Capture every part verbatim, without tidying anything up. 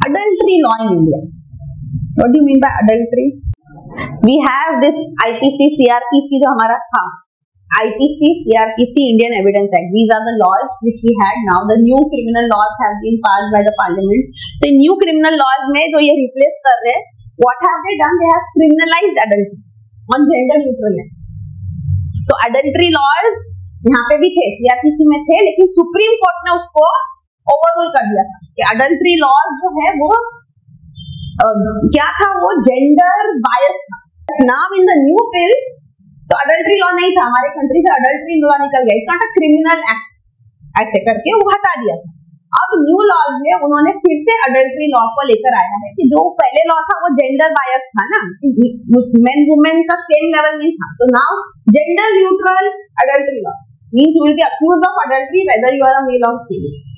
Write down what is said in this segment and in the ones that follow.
adultery law in India. What do you mean by adultery? We have this I P C, C R P C जो हमारा था, I P C, C R P C, Indian Evidence Act. These are the laws which we had. Now the new criminal laws have been passed by the parliament. So new criminal laws में जो ये replace कर रहे हैं, what have they done? They have criminalized adultery on gender neutral lines. तो adultery laws यहाँ पे भी थे, C R P C में थे, लेकिन सुप्रीम कोर्ट ने उसको ओवररूल कर दिया था कि अडल्ट्री लॉज जो है वो uh, क्या था, वो जेंडर बायस था. Now in the new bill तो अडल्ट्री लॉ नहीं था, हमारे कंट्री से अडल्ट्री लॉ निकल गया, it's not a criminal act ऐसे करके वो हटा दिया था. अब न्यू लॉज में उन्होंने फिर से अडल्ट्री लॉ को लेकर आया है कि जो पहले लॉ था वो जेंडर बायस था ना, मेन वुमेन का सेम लेवल नहीं था. तो now gender neutral adultery law means you will be accused of adultery whether you are a male or female.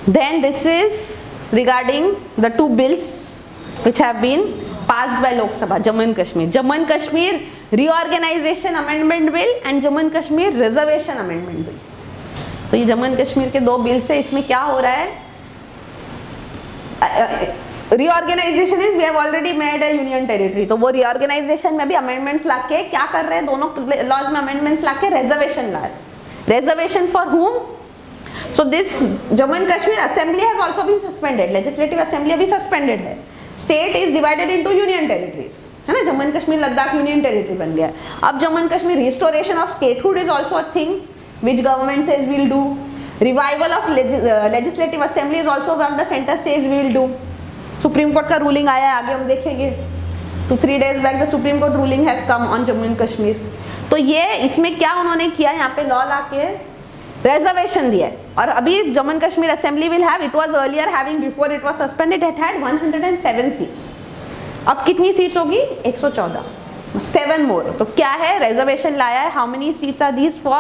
Then this is regarding the two bills which have been passed by Lok Sabha. Jammu and Kashmir, Jammu and Kashmir Reorganization Amendment Bill and Jammu and Kashmir Reservation Amendment Bill. तो ये Jammu and Kashmir के दो bills है. इसमें क्या हो रहा है? Reorganisation is we have already made a union territory, तो वो रीऑर्गेनाइजेशन में भी अमेंडमेंट्स लाके क्या कर रहे हैं, दोनों लॉज में अमेंडमेंट्स लाके रिजर्वेशन ला रहे हैं. Reservation for whom? So this Jammu and Kashmir assembly has also been suspended, legislative assembly अभी सस्पेंडेड है. State is divided into union territories, है ना. Jammu and Kashmir Ladakh union territory बन गया. अब Jammu and Kashmir restoration of statehood is also a thing which government says we'll do. Revival of legis uh, legislative assembly is also what the center says we will do. Supreme Court का ruling आया है, आगे हम देखेंगे. तो three days back the Supreme Court ruling has come on Jammu and Kashmir. तो ये इसमें क्या उन्होंने किया, यहाँ पे लॉ ला के reservation दिया है. और अभी Jammu and Kashmir assembly will have, it was earlier having before it was suspended, it had one hundred seven seats. अब कितनी सीट्स होगी? one hundred fourteen. seven more. तो क्या है? reservation लाया है. How many seats are these for?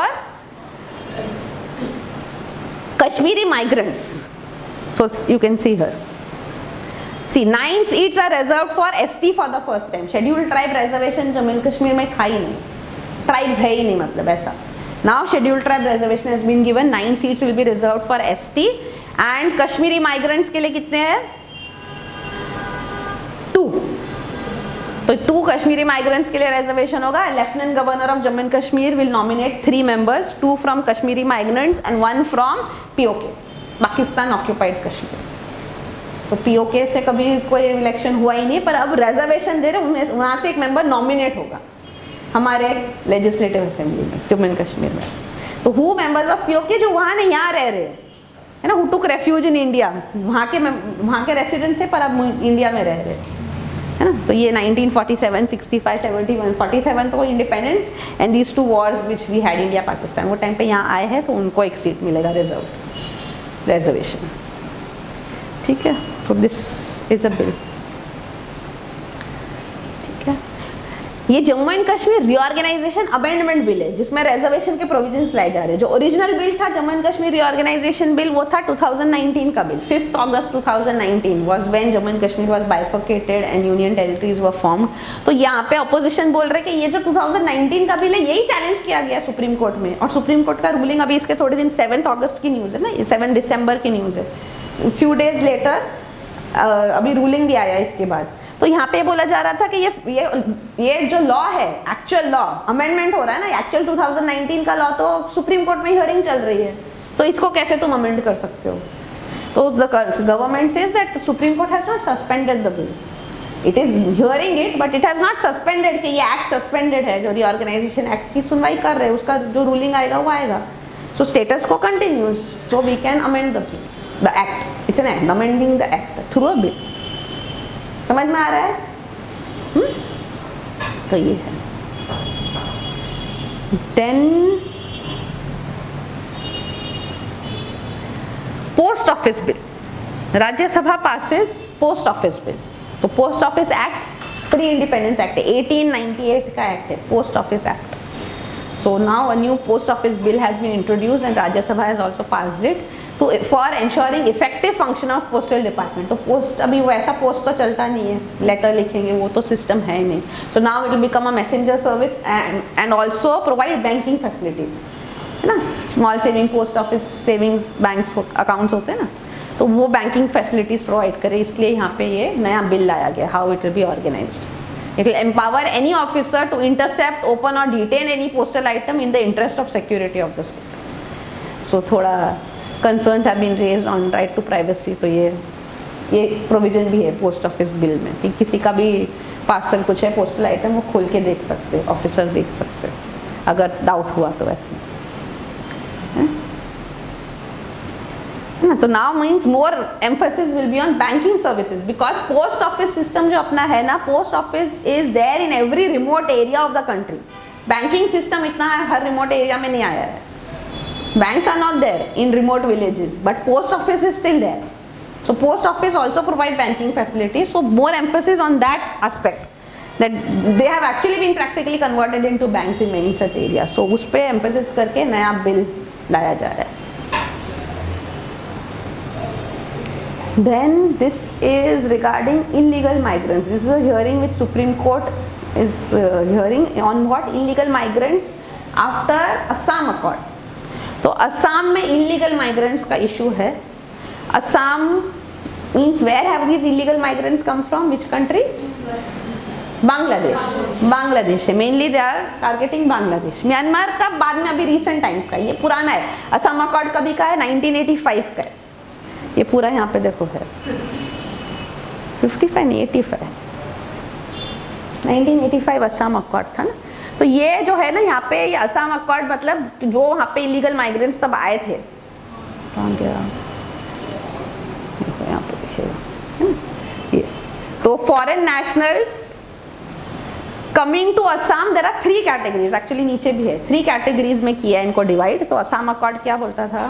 Kashmiri migrants. So you can see here. See, nine seats are reserved for S T for the first time. Scheduled tribe reservation Jammu and Kashmir में था ही नहीं. Tribes है ही नहीं, मतलब ऐसा. Now scheduled tribe reservation has been given. Nine seats will be reserved for S T and Kashmiri migrants के लिए कितने हैं? Two. तो टू कश्मीरी माइग्रेंट्स के लिए रिजर्वेशन होगा. Lieutenant governor of Jammu and Kashmir will nominate three members, two from Kashmiri migrants and one from POK, Pakistan occupied Kashmir. तो POK से कभी कोई इलेक्शन हुआ ही नहीं, पर अब रिजर्वेशन दे रहे, वहां से एक मेंबर नॉमिनेट होगा हमारे लेजिस्लेटिव असेंबली में जम्मू एंड कश्मीर में. तो हु मेंबर्स ऑफ पीओके जो वहां नहीं यहाँ रह रहे है ना, who took refuge in India, वहाँ के वहाँ के रेसिडेंट थे पर अब इंडिया में रह रहे है ना. तो ये nineteen forty-seven, sixty-five, seventy-one, forty-seven तो independence and these two wars which we had India Pakistan, वो टाइम पे यहाँ आए हैं, तो उनको एक सीट मिलेगा रिजर्व रिजर्वेशन. ठीक है. So this is a bill. ठीक है. ये Jammu and Kashmir reorganisation amendment bill है जिसमें रिजर्वेशन के प्रोविजंस लाए जा रहे हैं. जो ओरिजिनल बिल था Jammu and Kashmir reorganisation bill, वो था two thousand nineteen का bill. fifth August two thousand nineteen was when Jammu and Kashmir was bifurcated and union territories were formed. तो यहाँ पे अपोजिशन बोल रहे कि ये जो two thousand nineteen का बिल है यही चैलेंज किया गया सुप्रीम कोर्ट में, और सुप्रीम कोर्ट का रूलिंग अभी इसके थोड़े दिन seventh August की न्यूज है ना, seventh दिसंबर की न्यूज है. फ्यू डेज लेटर अभी रूलिंग भी आया इसके बाद. तो यहाँ पे बोला जा रहा था कि ये ये ये जो लॉ है, एक्चुअल लॉ अमेंडमेंट हो रहा है ना, एक्चुअल two thousand nineteen का लॉ तो सुप्रीम कोर्ट में हियरिंग चल रही है, तो इसको कैसे तुम अमेंड कर सकते हो. तो the government says that supreme court has not suspended the bill, it is hearing it but it has not suspended कि ये एक्ट सस्पेंडेड है. जो रीऑर्गेनाइजेशन एक्ट की सुनवाई कर रहे हैं उसका जो रूलिंग आएगा वो आएगा. So status quo continues, so we can amend the the act. It's an act, amending the act through a bill. समझ में आ रहा है? हुँ? तो ये है. Then post office bill, Rajya Sabha passes post office bill. तो post office act pre independence act है, eighteen ninety-eight का एक्ट है, post office act. So now a new post office bill has been introduced and Rajya Sabha has also passed it तो for ensuring effective function of postal department. तो post अभी वैसा post तो चलता नहीं है, लेटर लिखेंगे वो तो सिस्टम है नहीं. So now it will become a messenger service and also provide banking facilities, है ना. Small saving post office savings banks accounts होते हैं ना, तो वो बैंकिंग फैसिलिटीज प्रोवाइड करे, इसलिए यहाँ पे ये नया बिल लाया गया. How it will be organised. It will empower any officer to intercept, open or detain any postal item in the interest of security of the state. So थोड़ा concerns have been raised on right to privacy. तो ये ये provision भी है post office bill में कि किसी का भी पार्सल कुछ है पोस्टल आइटम वो खोल के देख सकते, ऑफिसर देख सकते अगर डाउट हुआ तो. वैसे है ना. तो now means more emphasis will be on banking services because post office system जो अपना है ना, post office is there in every remote area of the country. Banking system इतना हर रिमोट एरिया में नहीं आया है. Banks are not there in remote villages, but post office is still there. So post office also provide banking facilities. So more emphasis on that aspect, that they have actually been practically converted into banks in many such areas. So उस पे emphasis करके नया bill लाया जा रहा है. Then this is regarding illegal migrants. This is a hearing which Supreme Court is uh, hearing on what? Illegal migrants after Assam Accord. तो असम में illegal migrants का issue है. Assam means where have these illegal migrants come from? Which country? Bangladesh. Bangladesh है mainly, they are targeting Bangladesh. Myanmar का बाद में, अभी recent times का, ये पुराना है. असम अकॉर्ड कभी का है? नाइनटीन एटी फाइव का है. ये पूरा यहाँ पे देखो है फिफ्टी फाइव नहीं eighty five nineteen eighty five Assam accord था ना. तो ये जो है ना यहाँ पे, ये असम अकॉर्ड मतलब जो वहाँ पे इलीगल माइग्रेंट्स तब आए थे. यहाँ पे देखिएगा, तो foreign nationals coming to Assam, there are three categories. Actually नीचे भी है, थ्री कैटेगरीज में किया है इनको डिवाइड. तो असम अकॉर्ड क्या बोलता था?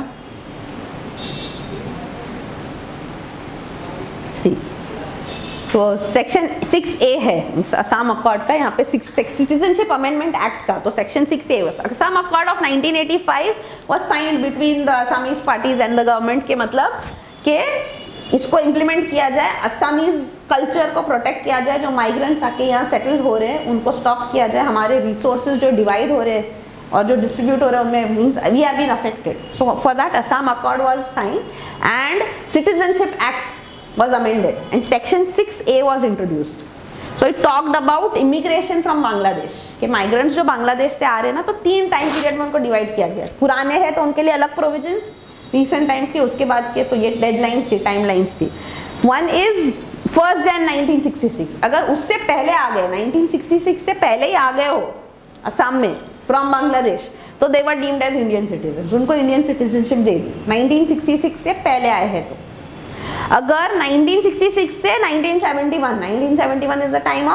सी तो सेक्शन सिक्स ए है असम अकॉर्ड का. यहाँ पे सिटीजनशिप अमेंडमेंट एक्ट का, तो section six A Assam accord of nineteen eighty five was signed between the Assamese parties and the government. के मतलब के इसको इम्प्लीमेंट किया जाए, असमीज कल्चर को प्रोटेक्ट किया जाए, जो माइग्रेंट्स आके यहाँ सेटल हो रहे हैं उनको स्टॉप किया जाए, हमारे रिसोर्सेज जो डिवाइड हो रहे हैं और जो डिस्ट्रीब्यूट हो रहे हैं उनमें means we have been affected. So for that Assam accord was signed and citizenship act was amended and section six A was introduced. So it talked about immigration from Bangladesh. कि migrants जो बांग्लादेश से आ रहे हैं ना, तो तीन टाइम पीरियड में उनको डिवाइड किया गया. पुराने हैं तो उनके लिए अलग प्रोविजंस, रीसेंट टाइम्स के उसके बाद के तो ये डेडलाइंस थी, टाइमलाइंस थी. One is first Jan nineteen sixty six. अगर उससे पहले आ गए, नाइनटीन सिक्सटी सिक्स से पहले ही आ गए हो असम में फ्रॉम बांग्लादेश, तो they were deemed as Indian citizen. उनको इंडियन सिटीजनशिप दे दी नाइनटीन सिक्सटी सिक्स से पहले आए हैं. तो अगर नाइनटीन सिक्सटी सिक्स से nineteen seventy one, nineteen seventy one is the time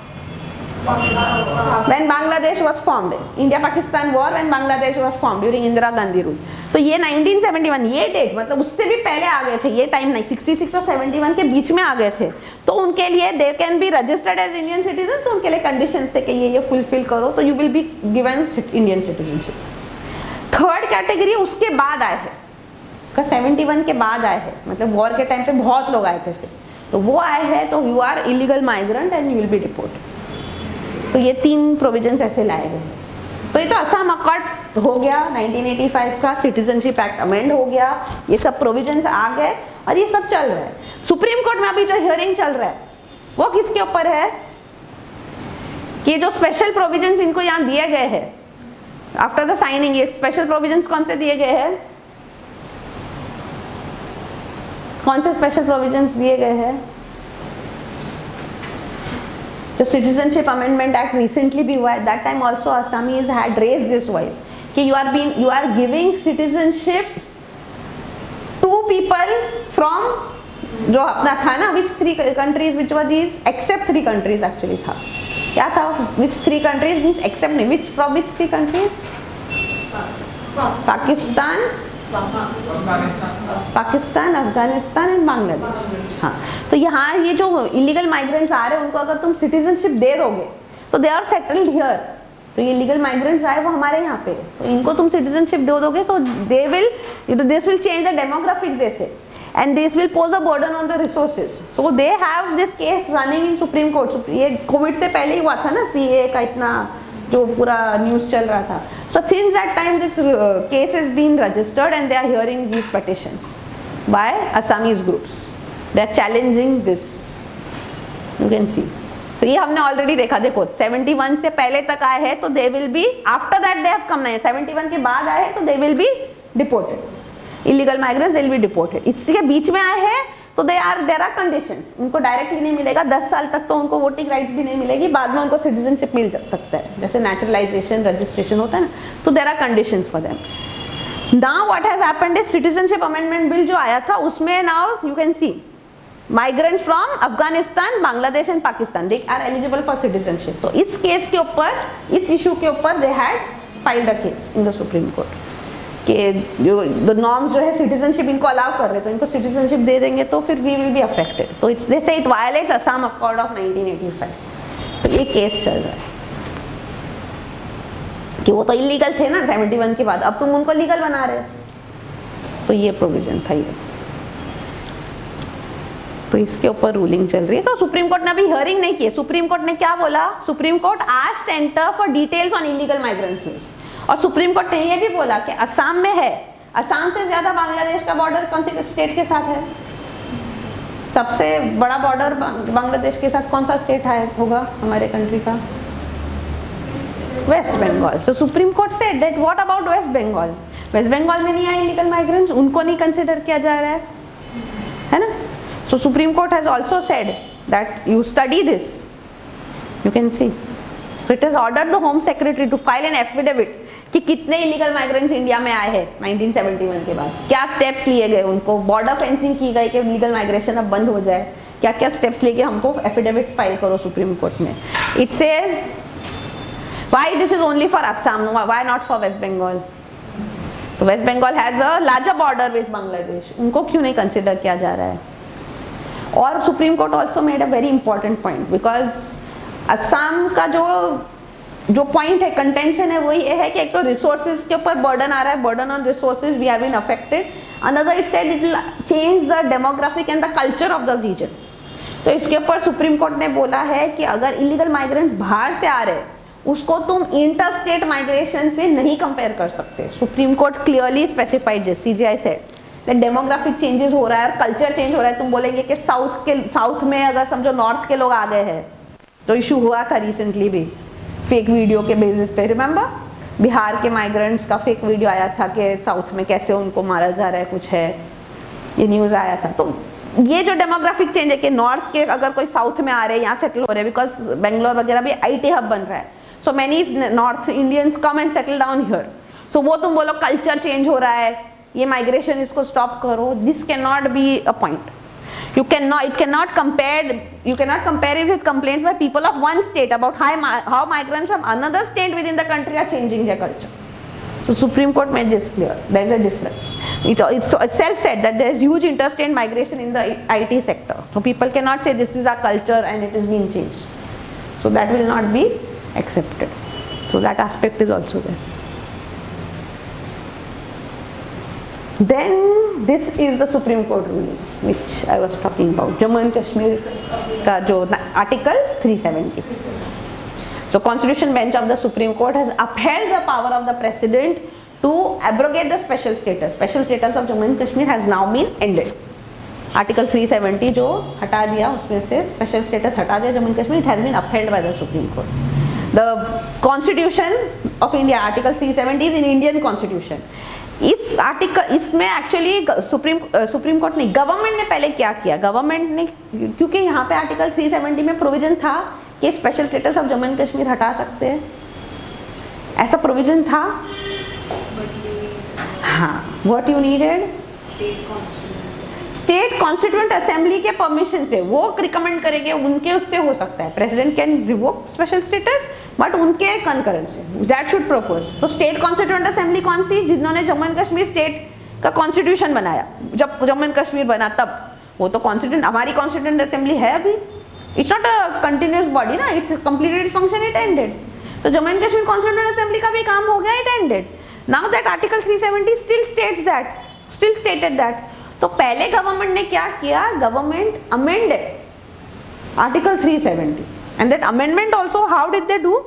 of when Bangladesh was formed, India-Pakistan war, when Bangladesh was formed during Indira Gandhi rule. तो ये नाइनटीन सेवेंटी वन, ये डेट मतलब उससे भी पहले आ गए थे. ये टाइम नहीं, सिक्सटी सिक्स और सेवेंटी वन के बीच में आ गए थे. तो उनके लिए they can be registered as Indian citizen. तो उनके लिए कंडीशंस थे कि ये ये फुलफिल करो तो you will be given Indian citizenship. Third category उसके बाद आए हैं, का सेवेंटी वन के बाद आए हैं, मतलब वॉर के टाइम पे बहुत लोग आए थे फिर, तो वो आए हैं तो you are illegal migrant and you will be deported. तो ये तीन प्रोविजंस ऐसे लाए गए. तो ये तो असम अकॉर्ड हो गया, नाइनटीन एटी फाइव का सिटीजनशिप एक्ट अमेंड हो गया, ये सब प्रोविजंस आ गए और ये सब चल रहा है. सुप्रीम कोर्ट में अभी जो हियरिंग चल रहा है वो किसके ऊपर है? कि जो स्पेशल प्रोविजंस इनको यहाँ दिए गए हैं आफ्टर द साइनिंग, ये स्पेशल प्रोविजंस कौन से दिए गए हैं? कौन से स्पेशल प्रोविजंस दिए गए हैं? जो सिटीजनशिप अमेंडमेंट एक्ट रिसेंटली भी हुआ है, that time also Assamese had raised this voice कि you are being you are giving citizenship to people from, जो अपना था ना, which three countries which were these, except three countries actually था. क्या था? Which three countries means except नहीं, which from which three countries? Pakistan, Pakistan, Afghanistan and Bangladesh. हाँ, तो यहाँ ये जो इलीगल माइग्रेंट्स आ रहे हैं उनको अगर तुम सिटीजनशिप दे दोगे तो दे आर सेटल्ड हियर. तो ये इलीगल माइग्रेंट्स आए वो हमारे यहाँ पे, तो इनको तुम सिटीजनशिप दे दोगे तो they will this will change the demographic they say, and this will pose a burden on the resources. So they have this case running in Supreme Court. ये कोविड से पहले ही हुआ था ना, सीए का इतना जो पूरा न्यूज़ चल रहा था. So since that time this uh, case has been registered and they are hearing these petitions by Assamese groups. They are challenging this. You can see. तो ये हमने ऑलरेडी देखा. देखो सेवेंटी वन से पहले तक आए हैं तो they will be, after that they have come नहीं, सेवेंटी वन के बाद आए हैं तो they will be deported. Illegal migrants they will be deported. इसके बीच में आए हैं तो they are there are conditions. उनको डायरेक्टली नहीं मिलेगा, दस साल तक तो उनको वोटिंग राइट्स भी नहीं मिलेगी, बाद में उनको सिटीजनशिप मिल सकता है, जैसे नेचुरलाइजेशन, रजिस्ट्रेशन होता है ना. तो there are conditions for them. Now what has happened is citizenship amendment bill जो आया था उसमें now you can see migrant from Afghanistan, Bangladesh and Pakistan, they are eligible for citizenship. तो इस केस के ऊपर, इस इशू के ऊपर they had filed a case in the Supreme Court कि जो द नॉर्म्स जो है सिटीजनशिप इनको अलाउ कर रहे, तो इनको सिटीजनशिप दे देंगे तो फिर वी विल बी अफेक्टेड. तो it's they say it violates Assam accord of nineteen eighty five. तो ये केस चल रहा है कि वो तो इलीगल थे ना सेवेंटी वन के बाद, अब तुम उनको लीगल बना रहे हो. तो ये प्रोविजन था ये. तो इसके ऊपर रूलिंग चल रही है। तो सुप्रीम कोर्ट ने अभी हियरिंग नहीं की है। सुप्रीम कोर्ट ने क्या बोला, सुप्रीम कोर्ट आज Centre for details on illegal migrant flows. और सुप्रीम कोर्ट ने ये भी बोला कि असम में है, असम से ज्यादा बांग्लादेश का बॉर्डर कौन से स्टेट के साथ है? सबसे बड़ा बॉर्डर बांग्लादेश के साथ कौन सा स्टेट है होगा हमारे कंट्री का? West Bengal. So supreme court said that what about West Bengal? West Bengal में नहीं आए इलीगल माइग्रेंट्स, उनको नहीं कंसिडर किया जा रहा है, है ना? So supreme court has also said that you study this, you can see it has ordered the home secretary to file an affidavit कि कितने इलीगल माइग्रेंट्स इंडिया में आए हैं नाइनटीन सेवेंटी वन के बाद, क्या स्टेप्स लिए गए, उनको बॉर्डर फेंसिंग की गई कि इलीगल माइग्रेशन अब बंद हो जाए, क्या क्या स्टेप्स लेके हमको एफिडेविट्स फाइल करो सुप्रीम कोर्ट में। It says why this is only for Assam, why not for West Bengal? तो West Bengal has a larger border with Bangladesh, उनको क्यों नहीं कंसिडर किया जा रहा है? और Supreme Court also made a very important point, because Assam का जो जो पॉइंट है, कंटेंशन है, वो ये है कि एक तो रिसोर्सेज के ऊपर बर्डन आ रहा है, burden on resources, we have been affected. Another it said it will change the demographic and the culture of the region. तो इसके ऊपर सुप्रीम कोर्ट ने बोला है कि अगर इलीगल माइग्रेंट्स बाहर से आ रहे हैं, उसको तुम इंटर स्टेट माइग्रेशन से नहीं कंपेयर कर सकते। Supreme Court clearly specified this, CJI said that demographic changes हो रहा है और कल्चर चेंज हो रहा है। तुम बोलेंगे कि साउथ के साउथ में अगर समझो नॉर्थ के लोग आ गए हैं, तो इशू हुआ था रिसेंटली भी फेक वीडियो के बेसिस पे, रिमेंबर बिहार के माइग्रेंट्स का फेक वीडियो आया था कि साउथ में कैसे उनको मारा जा रहा है, कुछ है, ये न्यूज आया था। तो ये जो डेमोग्राफिक चेंज है कि नॉर्थ के अगर कोई साउथ में आ रहे हैं, यहाँ सेटल हो रहे हैं, बिकॉज बेंगलोर वगैरह भी आईटी हब बन रहा है, so many north Indians come and settle down here. So वो तुम बोलो कल्चर चेंज हो रहा है, ये माइग्रेशन इसको स्टॉप करो, this can not be a point. You cannot, it cannot compare, you cannot compare it with complaints by people of one state about how, how migrants from another state within the country are changing their culture. So Supreme Court made this clear. There is a difference. It it's itself said that there is huge interstate migration in the I T sector. So people cannot say this is our culture and it is being changed. So that will not be accepted. So that aspect is also there. Then this is the Supreme Court ruling which I was talking about, Jammu and Kashmir का जो Article three seventy. So Constitution Bench of the Supreme Court has upheld the power of the President to abrogate the special status. Special status of Jammu and Kashmir has now been ended. Article three seventy जो हटा दिया, उसमें से special status हटा दिया Jammu and Kashmir, it has been upheld by the Supreme Court. The Constitution of India, Article three seventy is in Indian Constitution. इस article इसमें actually Supreme Supreme Court ने, गवर्नमेंट ने पहले क्या किया, गवर्नमेंट ने, क्योंकि यहाँ पे आर्टिकल three seventy में प्रोविजन था कि special status of Jammu and Kashmir हटा सकते हैं, ऐसा प्रोविजन था। हाँ, what you needed, state constituent assembly के परमिशन से, वो रिकमेंड करेंगे, उनके उससे हो सकता है, president can revoke special status but उनके कंकरेंस से, दैट शुड प्रपोज। तो स्टेट कॉन्स्टिट्यूएंट असेंबली कौन सी, जिन्होंने जम्मू एंड कश्मीर स्टेट का कॉन्स्टिट्यूशन बनाया, जब जम्मू एंड कश्मीर बना तब, वो तो कॉन्स्टिट्यूएंट, हमारी कॉन्स्टिट्यूएंट असेंबली है अभी, it's not a continuous body ना, it completed its function, it ended. तो Jammu and Kashmir constituent assembly का भी काम हो गया, it ended. Now that article three seventy still states that, still stated that. तो पहले गवर्नमेंट ने क्या किया, government amended article three seventy and that amendment also how did they do,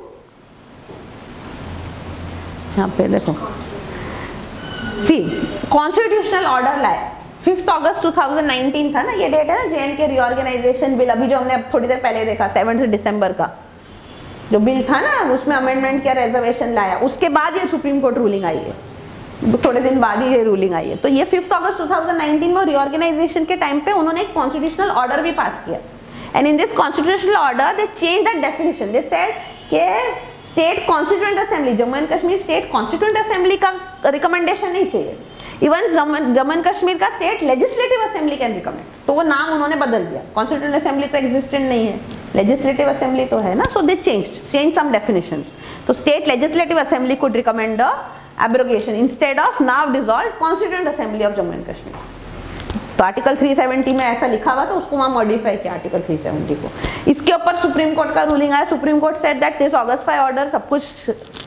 यहाँ पे देखो, सी कॉन्स्टिट्यूशनल ऑर्डर लाए, fifth August two thousand nineteen था ना ये डेट है ना, जेएनके रीऑर्गेनाइजेशन बिल, अभी जो हमने अब थोड़ी देर पहले देखा सेवन्थ दिसंबर का जो बिल था ना, उसमें अमेंडमेंट किया, रिजर्वेशन लाया, उसके बाद ये सुप्रीम कोर्ट रूलिंग आई है, थोड़े दिन बाद ही ये रूलिंग आई है। तो ये fifth August two thousand nineteen में रीऑर्गेनाइजेशन के टाइम पे उन्होंने एक कॉन्स्टिट्यूशनल ऑर्डर भी पास किया, and in this constitutional order they change the definition, they said के state constituent assembly, Jammu and Kashmir state constituent assembly का रिकमेंडेशन नहीं चाहिए, इवन जम्मू एंड कश्मीर का state legislative assembly can recommend. तो वो नाम उन्होंने बदल दिया, कॉन्स्टिट्यूएंट असेंबली तो एग्जिस्टेंट नहीं है, लेजिस्लेटिव असेंबली तो है ना, so they changed change some definitions. तो state legislative assembly could recommend the abrogation instead of now dissolved constituent assembly of Jammu and Kashmir. तो आर्टिकल three seventy में ऐसा लिखा हुआ था, उसको वहां मॉडिफाई किया आर्टिकल three seventy को। इसके ऊपर सुप्रीम कोर्ट का रूलिंग आया, Supreme court said that this August five order सब कुछ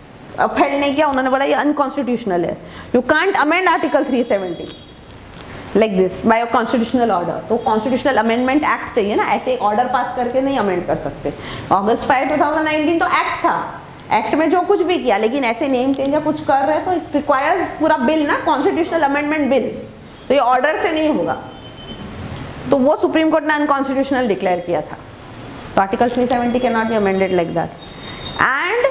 अपहेल्ड नहीं किया, उन्होंने बोला ये अनकॉन्स्टिट्यूशनल है, you can't amend article three seventy। Like this by a constitutional order. तो कॉन्स्टिट्यूशनल अमेंडमेंट एक्ट चाहिए ना, ऐसे एक ऑर्डर पास करके नहीं अमेंड कर सकते। August five two thousand nineteen तो एक्ट था, एक्ट में जो कुछ भी किया, लेकिन ऐसे नेम चेंज या कुछ कर रहे हैं तो इट रिक्वायर्स पूरा बिल ना, कॉन्स्टिट्यूशनल अमेंडमेंट बिल, तो ये ऑर्डर से नहीं होगा। तो वो सुप्रीम कोर्ट ने अनकॉन्स्टिट्यूशनल डिक्लेयर किया था। तो article three seventy can not be amended like that. And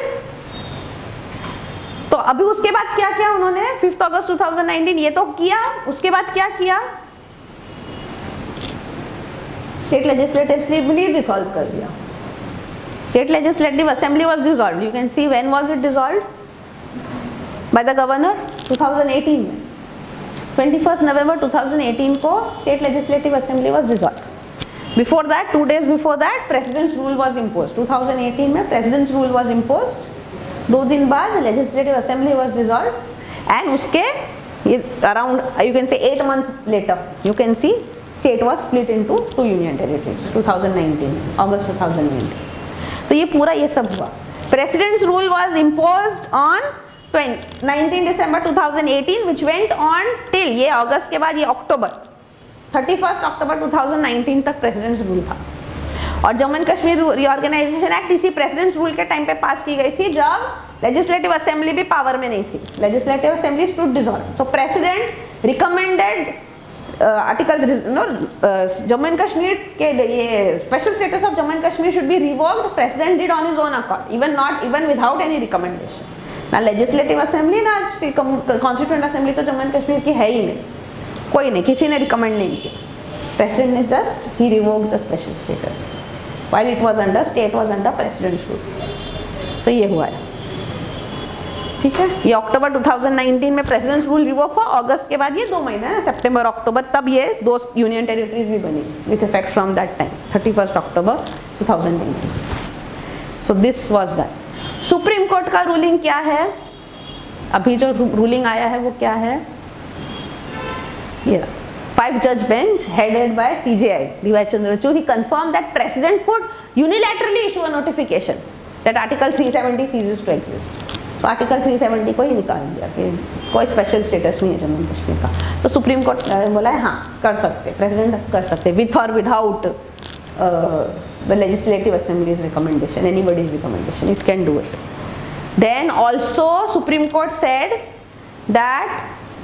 तो अभी उसके बाद क्या किया उन्होंने, fifth August two thousand nineteen ये तो किया, उसके बाद क्या किया, स्टेट लेजिस्लेटिव असेंबली डिसॉल्व कर दिया। State legislative assembly was dissolved, you can see when was it dissolved, by the governor two thousand eighteen में, twenty first November two thousand eighteen को state legislative assembly was dissolved. Before that, two days before that president's rule was imposed. Two thousand eighteen में president's rule was imposed. दो दिन बाद legislative assembly was dissolved and उसके around you can say eight months later you can see state was split into two union territories two thousand nineteen, August two thousand nineteen. तो ये पूरा ये सब हुआ। President's rule was imposed on nineteen December two thousand eighteen which went on till, ये अगस्त के बाद ये October thirty first October two thousand nineteen तक प्रेसिडेंट्स रूल था। और Jammu and Kashmir reorganisation act इसी प्रेसिडेंट्स रूल के टाइम पे पास की गई थी जब लेजिस्लेटिव असेंबली भी पावर में नहीं थी। Legislative assembly stood dissolve. तो president recommended article no Jammu and Kashmir के ये special status of Jammu and Kashmir should be revoked. President did on his own accord, even not even without any recommendation. ना legislative assembly ना constituent assembly तो Jammu and Kashmir की है ही नहीं, कोई नहीं, किसी ने रिकमेंड नहीं किया। प्रेसिडेंट ने जस्ट ही revoked the special status while it was under state was under president's rule। तो ये हुआ है, ठीक है। ये अक्टूबर टू थाउजेंड नाइनटीन में प्रेसिडेंट्स रूल रिवोक हुआ। अगस्त के बाद ये दो महीना है, सितंबर अक्टूबर, तब ये दो यूनियन टेरिटरीज भी बनी with effect from that time thirty first October two thousand nineteen. So this was that. Supreme court का रूलिंग क्या है, अभी जो रूलिंग आया है वो क्या है, ये five judge bench headed by C J I D Y Chandrachud, he confirmed that president could unilaterally issue a notification that article three seventy ceases to exist। तो article three seventy को ही निकाल दिया कि कोई स्पेशल स्टेटस नहीं है Jammu and Kashmir का। तो सुप्रीम कोर्ट बोला है हाँ कर सकते, प्रेसिडेंट कर सकते विथ और without the legislative assembly's recommendation, anybody's recommendation, it can do it. Then also supreme court said that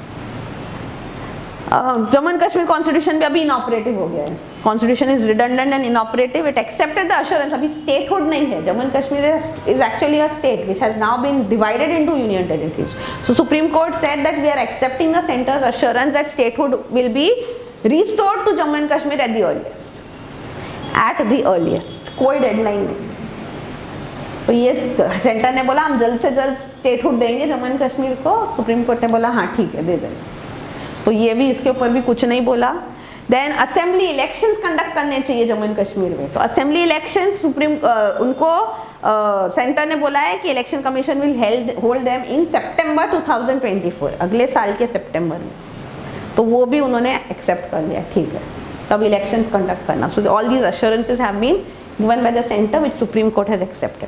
Jammu and Kashmir constitution भी अभी इनऑपरेटिव हो गया है। Constitution is redundant and inoperative, it accepted the assurance. अभी statehood नहीं है, Jammu and Kashmir is actually a state which has now been divided into union territories. So supreme court said that we are accepting the centre's assurance that statehood will be restored to Jammu and Kashmir at the earliest, at the earliest, कोई deadline नहीं। तो ये centre ने बोला हम जल्द से जल्द स्टेटहुड देंगे जम्मू एंड कश्मीर को, सुप्रीम कोर्ट ने बोला हाँ ठीक है दे देंगे। तो ये भी इसके ऊपर भी कुछ नहीं बोला। देन असेंबली इलेक्शंस कंडक्ट करने चाहिए जम्मू एंड कश्मीर में। तो असेंबली इलेक्शंस सुप्रीम उनको सेंटर ने बोला है कि election commission will held hold them in September two thousand twenty four, अगले साल के सितंबर में। तो वो भी उन्होंने एक्सेप्ट कर लिया, ठीक है तब इलेक्शंस कंडक्ट करना। So all these assurances have been given by the centre which supreme court has accepted.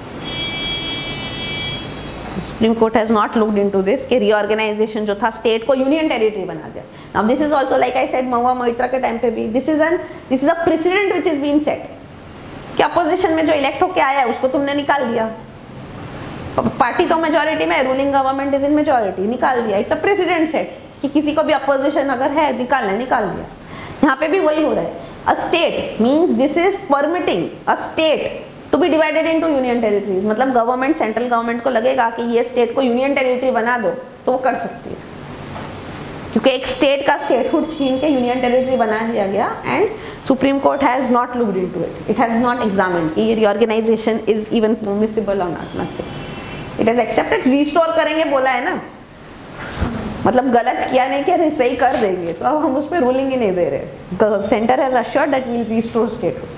Supreme court has not looked into this कि रीऑर्गेनाइजेशन जो था स्टेट को यूनियन टेरिटरी बना दिया। Now this is also like I said Mahua Moitra के time पे भी this is an this is a precedent which is been set कि अपोजिशन में जो इलेक्ट होके आया है उसको तुमने निकाल दिया, पार्टी तो मेजॉरिटी में, ruling government is in majority, निकाल दिया। इट्स अ प्रेसिडेंट सेट कि किसी को भी अपोजिशन अगर है निकालना है निकाल दिया। यहाँ पे भी वही हो रहा है। A state means this is permitting a state to be divided into union territories. मतलब गवर्नमेंट सेंट्रल गवर्नमेंट को लगेगा कि ये स्टेट को यूनियन टेरिटरी बना दो तो वो कर सकती है, क्योंकि एक स्टेट का स्टेटहुड छीन के यूनियन टेरिटरी बना दिया गया। And supreme court has not looked into it, it has not examined कि ये रीऑर्गेनाइजेशन इज इवन परमिसिबल और not, nothing. It has accepted, restore करेंगे बोला है ना, मतलब गलत किया नहीं कि सही कर देंगे, तो अब हम उस पर रूलिंग ही नहीं दे रहे। The centre has assured that will restore statehood.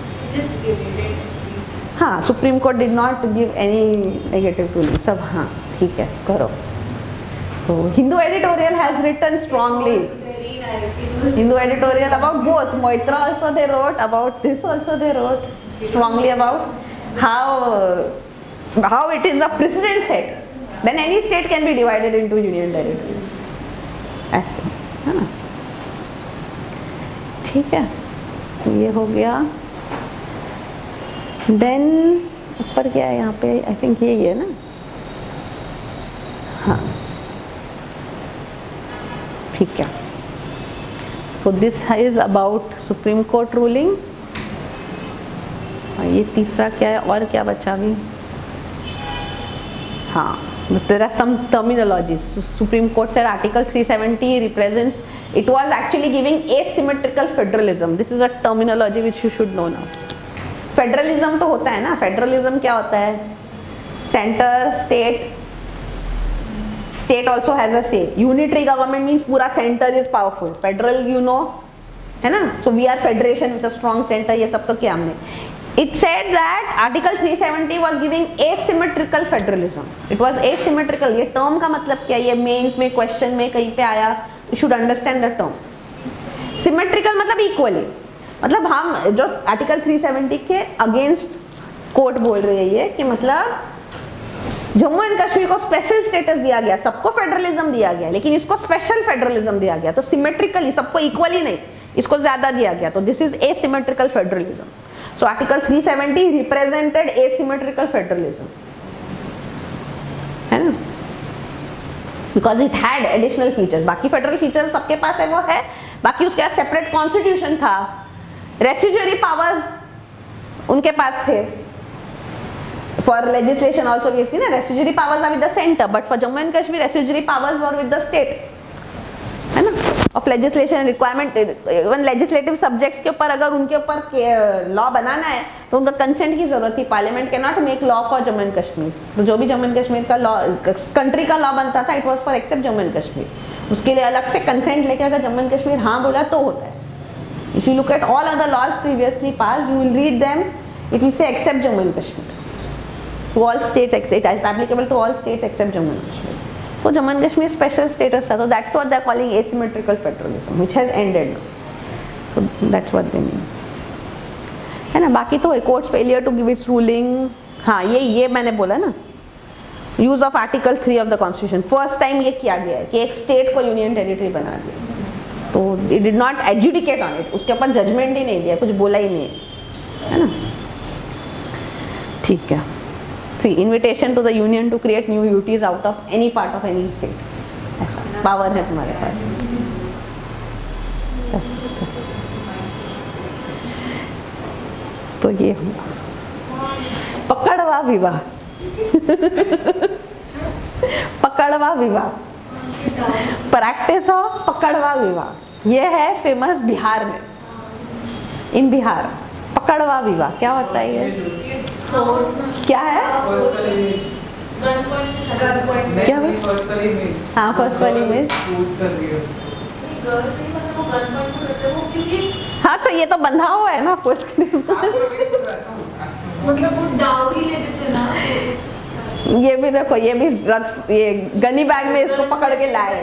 हाँ, supreme court did not give any negative ruling, सब हाँ ठीक है करो। तो Hindu editorial has written strongly, Hindu editorial about both, Moitra also they wrote about this, also they wrote strongly about how how it is a precedent set, then any state can be divided into union territories, ऐसे है ना। ठीक है, तो ये हो गया। Then ऊपर क्या है यहाँ पे, आई थिंक ये है ना, हाँ ठीक है। तो this is about supreme court ruling. ये तीसरा क्या है, और क्या बचा भी, हाँ there are some terminologies. Supreme Court said Article three seventy represents, it was actually giving asymmetrical federalism. This is a terminology which you should know now. Federalism तो होता है ना, federalism क्या होता है, center state, state also has a say. Unitary government means पूरा center is powerful. Federal you know है ना, so we are federation with a strong center, ये सब तो क्या हमने। It said that Article three seventy was giving asymmetrical federalism. It was asymmetrical. ये term का मतलब क्या, ये मेंस में क्वेश्चन में कहीं पे आया, you should understand the term. Symmetrical मतलब equally, मतलब हम जो Article three seventy के against कोर्ट बोल रही है ये कि मतलब जम्मू एंड कश्मीर को स्पेशल स्टेटस दिया गया, सबको फेडरलिज्म दिया गया, लेकिन इसको स्पेशल फेडरलिज्म दिया गया, तो सिमेट्रिकली सबको इक्वली नहीं, इसको ज्यादा दिया गया, तो this is asymmetrical federalism. So Article three seventy represented asymmetrical federalism, है ना, because it had additional features. बाकी फेडरल फीचर्स सबके पास है वो है, बाकी उसके पास सेपरेट कॉन्स्टिट्यूशन था, रेसिड्यूरी पावर्स उनके पास थे। For legislation also we have seen, residuary powers are with the center, but for Jammu and Kashmir residuary powers were with the state, है ना। Of legislation requirement, even legislative subjects के ऊपर अगर उनके ऊपर लॉ बनाना है तो उनका कंसेंट की जरूरत थी। Parliament can not make law for Jammu and Kashmir, तो जो भी जम्मू एंड कश्मीर का लॉ, कंट्री का लॉ बनता था, it was for except Jammu and Kashmir, उसके लिए अलग से कंसेंट लेके अगर जम्मू एंड कश्मीर हाँ बोला तो होता है। If you look at all other laws previously passed, you will read them, it will say except Jammu and Kashmir, to all states, it is applicable to all states except Jammu and Kashmir. तो Jammu and Kashmir special status था, तो that's what they are calling asymmetrical federalism which has ended, so that's what they mean, है ना। बाकी तो court's failure to give its ruling, हाँ ये ये मैंने बोला ना, use of article three of the constitution, first time ये किया गया है कि एक स्टेट को यूनियन टेरिटरी बना दिया, तो it did not adjudicate on it, उसके ऊपर जजमेंट ही नहीं दिया, कुछ बोला ही नहीं है ना, ठीक है। See, invitation to the union to create new U Ts out of any part of any state, ऐसा पावर है तुम्हारे पास। तो ये पकड़वा विवाह पकड़वा विवाह, प्रैक्टिस ऑफ पकड़वा विवाह, ये है फेमस बिहार में, इन बिहार पकड़वा विवाह क्या होता है, ये क्या है, क्या है, हाँ फर्स्ट वाली में, हाँ तो ये तो बंधा हुआ है ना फर्स्ट, मतलब वो डाउरी लेते थे ना, ये भी देखो, ये भी ड्रग्स, ये गनी बैग में इसको पकड़ के लाए।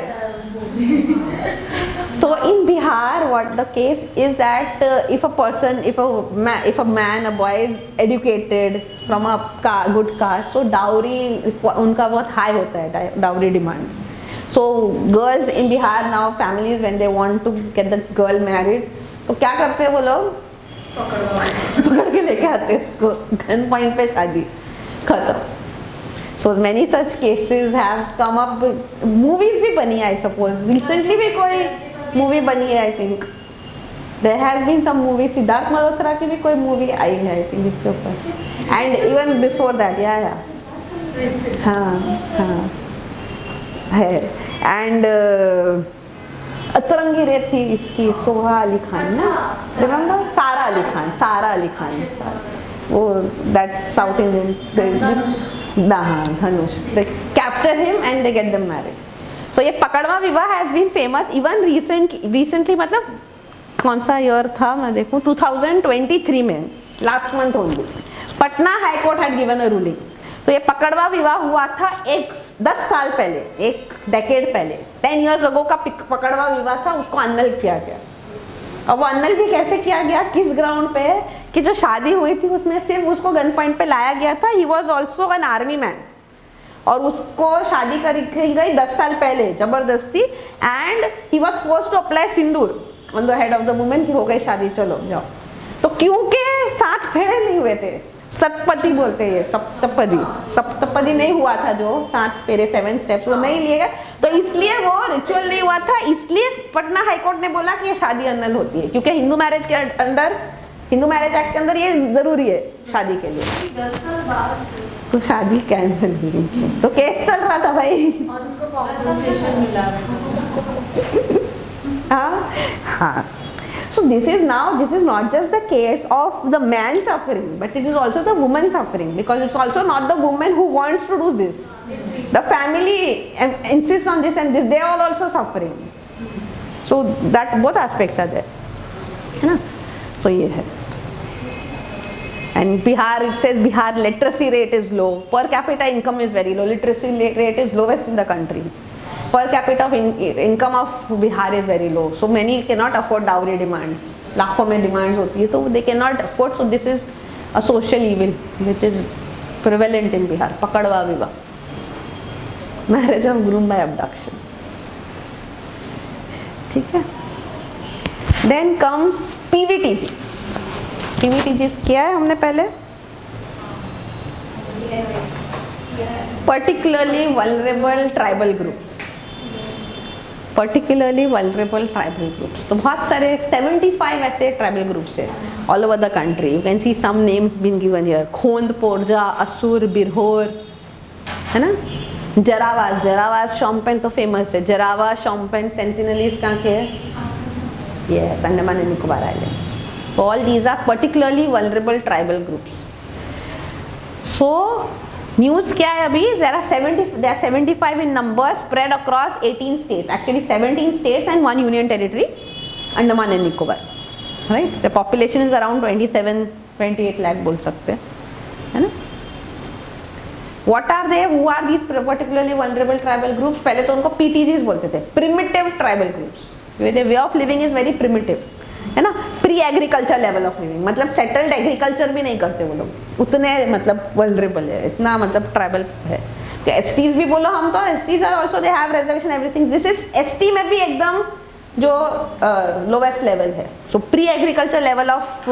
So in Bihar, what the case is that uh, if a person, if a man, if a man, a boy is educated from a car, good caste, so dowry उनका बहुत high होता है, dowry demands. So girls in Bihar now, families when they want to get the girl married, तो क्या करते हैं वो लोग, पकड़ के लेके आते हैं इसको, गन पॉइंट पे शादी खत्म। So many such cases have come up, movies भी बनी है I suppose, recently भी कोई मूवी बनी है, I think there has been some movie, Siddharth Malhotra की भी कोई मूवी आई है आई थिंक इसके ऊपर, एंड इवन बिफोर दैट, या या हाँ हाँ है, एंड अतरंगी रेत थी इसकी, सोहा अली खान ना, रिमेम्बर, सारा अली खान, सारा अली खान, वो दैट साउथ इंडियन, हाँ Dhanush, they capture him and they get them married. तो ये पकड़वा विवाह has been famous even recent recently, मतलब कौन सा ईयर था मैं देखूं, टू थाउजेंड ट्वेंटी थ्री में, last month only, Patna high court had given a ruling. तो ये पकड़वा विवाह हुआ था एक दस साल पहले, एक डेकेड पहले, टेन इयर्स अगो का पकड़वा विवाह था, उसको अनल किया गया। और वो अनल भी कैसे किया गया, किस ग्राउंड पे, कि जो शादी हुई थी उसमें सिर्फ उसको गन पॉइंट पे लाया गया था, he was also an army man, और उसको शादी करी गई दस साल पहले जबरदस्ती, and he was forced to apply sindoor, on the head of the women कि हो गई शादी, चलो जाओ। तो क्योंकि सात फेरे नहीं हुए थे, सतपदी बोलते हैं, सप्तपदी सप्तपदी नहीं हुआ था, जो सात फेरे सेवन स्टेप्स वो नहीं लिए गए, तो इसलिए वो रिचुअल नहीं हुआ था। इसलिए पटना हाईकोर्ट ने बोला कि ये शादी अनल होती है, क्योंकि हिंदू मैरिज के अंदर, हिंदू मैरिज एक्ट के अंदर ये जरूरी है शादी के लिए। दस साल बाद तो शादी कैंसिल हुई, तो केस चल रहा था भाई। और उसको कॉम्पनसेशन मिला। हाँ हाँ। So this is now, this is not just the case of the man suffering, but it is also the woman suffering, because it's also not the woman who wants to do this. The family insists on this and this, they are also suffering. So that both aspects are there, है ना? So ये है. And Bihar, it says Bihar literacy rate is low, per capita income is very low, literacy rate is lowest in the country. Per capita of in, income of Bihar is very low, so many cannot afford dowry demands. लाखों में demands होती है, तो they cannot afford. So this is a social evil which is prevalent in Bihar. पकड़वा विवाह, marriage of groom by abduction. ठीक है. Then comes P V T Gs. P V T Gs क्या है हमने पहले? Particularly vulnerable tribal groups. Particularly vulnerable tribal groups, तो बहुत सारे पचहत्तर ऐसे ट्राइबल ग्रुप्स है all over the country. You can see some names been given here, Khond, Porja, Asur, Birhor, है ना. जरावास, जरावास शोम्पेन तो फेमस है. जरावास, शोम्पेन, सेंटिनलीज कहाँ के है? Yes, Andaman and Nicobar islands. All these are particularly vulnerable tribal groups. So news क्या है अभी? there are seventy, there are seventy-five in numbers spread across eighteen states, actually seventeen states and one union territory, Andaman and Nicobar, right? The population is around twenty-seven, twenty-eight lakh बोल सकते हैं, है ना. What are they? Who are these particularly vulnerable tribal groups? पहले तो उनको P T Gs बोलते थे, primitive tribal groups. Their way of living is very primitive, है ना. Pre agriculture level of living, मतलब सेटल्ड एग्रीकल्चर भी नहीं करते वो लोग, उतने मतलब वल्नरेबल है, इतना मतलब ट्राइबल है. एसटीज भी बोलो हम, तो STs are also, they have reservation everything. This is ST में भी एकदम जो लोवेस्ट uh, लेवल है. So pre agriculture level of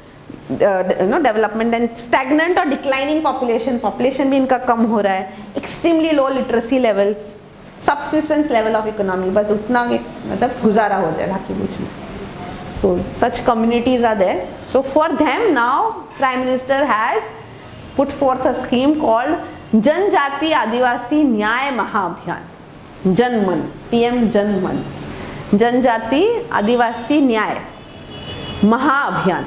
no development and stagnant और डिक्लाइनिंग पॉपुलेशन, पॉपुलेशन भी इनका कम हो रहा है. Extremely low literacy levels, subsistence level of economy, बस उतना मतलब गुजारा हो जाए, बाकी कुछ नहीं. So such communities are there. So for them now Prime Minister has put forth a scheme called जनजाति आदिवासी न्याय महाअभियान, जनमन, पीएम जनमन, जनजाति आदिवासी न्याय महाअभियान.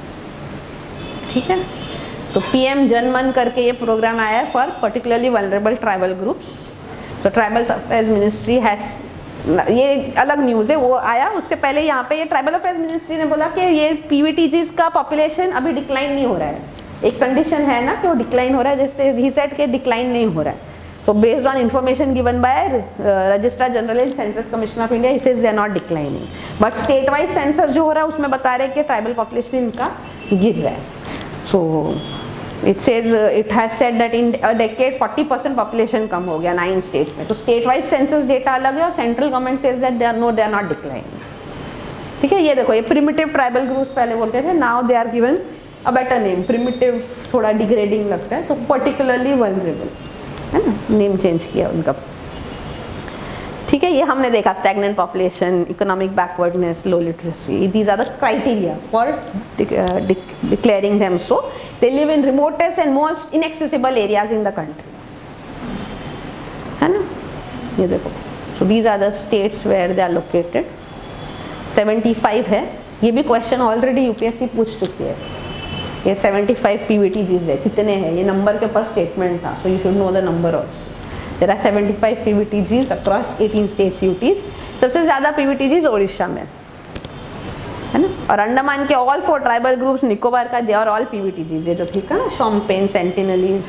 ठीक है. तो पीएम जनमन करके ये प्रोग्राम आया है for particularly vulnerable tribal groups. तो ट्राइबल अफेयर्स मिनिस्ट्री हैज, ये अलग न्यूज़ है, वो आया उससे पहले यहाँ पे ये ट्राइबल अफेयर्स मिनिस्ट्री ने बोला कि ये पीवीटीजीज का पॉपुलेशन अभी डिक्लाइन नहीं हो रहा है. एक कंडीशन है ना कि वो डिक्लाइन हो रहा है, जैसे ही सेड के डिक्लाइन नहीं हो रहा है. तो based on information given by registrar general and census commission of India, he says they are not declining. But state wise census जो हो रहा है उसमें बता रहे हैं कि ट्राइबल पॉपुलेशन इनका गिर रहा है. सो it says uh, it has said that in a decade forty percent population कम हो गया नाइन स्टेट्स में. तो स्टेट वाइज सेंसस डेटा अलग है और central government says that they are no, they are not declining. ठीक है. ये देखो, ये प्रिमिटिव ट्राइबल ग्रुप्स पहले बोलते थे, now they are given a better name. Primitive थोड़ा डिग्रेडिंग लगता है, तो पर्टिकुलरली वल्नरेबल, है ना, नेम चेंज किया उनका. ठीक है. ये हमने देखा stagnant population, economic backwardness, low literacy, these are the criteria for declaring them. So they live in remotest and most inaccessible areas in the country, है ना. ये देखो. so these are the states where they are located. seventy-five है. ये भी question already UPSC पूछ चुकी है. ये seventy-five पीवीटीजीज है. कितने हैं ये नंबर के पास स्टेटमेंट था, so you should know the number also. there are seventy-five PVTGs across eighteen states UTs. सबसे ज्यादा पीवीटीजीज ओडिशा में, है ना. और अंडमान के all four tribal groups, Nicobar का, दे आर ऑल पीवीटीजीज. ये तो ठीक है ना, शोम्पेन, सेंटिनलीज.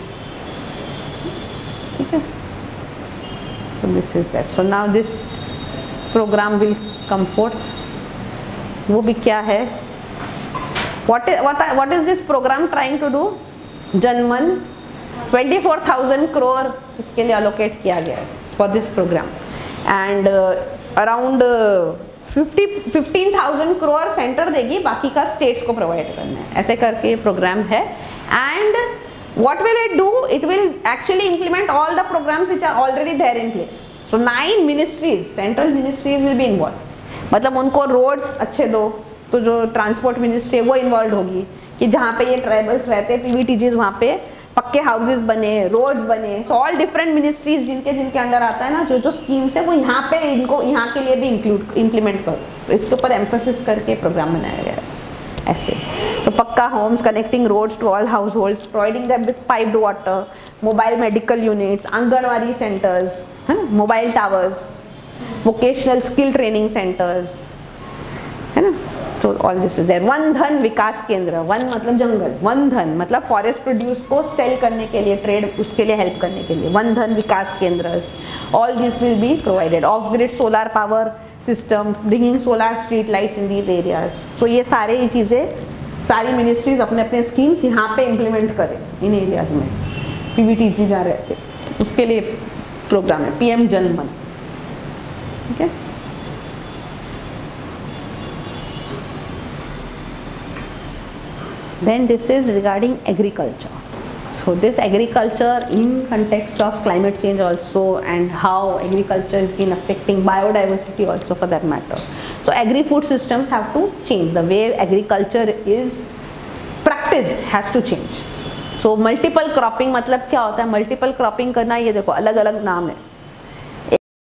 ठीक है. So this is that. So now this program will come forth. वो भी क्या है? What is what what is this program trying to do? Janman twenty-four thousand crore इसके लिए allocate किया गया है for this program, and uh, around uh, fifty fifteen thousand crore centre देगी, बाकी का स्टेट्स को प्रोवाइड करना है, ऐसे करके ये प्रोग्राम है। And what will it do? It will actually implement all the programs which are already there in place. So nine ministries, central ministries will be involved. मतलब उनको रोड्स अच्छे दो, तो जो ट्रांसपोर्ट मिनिस्ट्री है वो इन्वॉल्व होगी कि जहाँ पे ये ट्राइबल्स रहते हैं, पीवीटीजीज वहाँ पे पक्के हाउसेस बने, रोड्स बने। सो ऑल डिफरेंट मिनिस्ट्रीज जिनके जिनके अंडर आता है ना, जो जो स्कीम्स है वो यहाँ पे इनको यहाँ के लिए भी इंक्लूड इम्प्लीमेंट करो। तो इसके ऊपर एम्फोसिस करके प्रोग्राम बनाया गया है ऐसे। तो pucca homes, connecting roads to all households, providing them with piped water, mobile medical units, anganwadi centres, है ना, mobile towers, vocational skill training centres, है ना। तो all this is there. Van Dhan Vikas केंद्र, वन मतलब जंगल, वन धन मतलब फॉरेस्ट प्रोड्यूस को सेल करने के लिए, ट्रेड उसके लिए हेल्प करने के लिए, one Dhan Vikas Kendra. All this will be provided. Off grid solar power system, bringing solar street lights in these areas. So ये सारे ये चीज़ें सारी मिनिस्ट्रीज अपने अपने स्कीम्स यहाँ पे इम्प्लीमेंट करें इन एरियाज में। पीवीटीजी जा रहे थे, उसके लिए प्रोग्राम है पीएम जन मन, ठीक है। Then this is regarding agriculture. So this agriculture in context of climate change also, and how agriculture has been affecting biodiversity also for that matter. So agri-food systems have to change. The way agriculture is practiced has to change. So multiple cropping मतलब क्या होता है? Multiple cropping करना, ये देखो अलग अलग नाम है।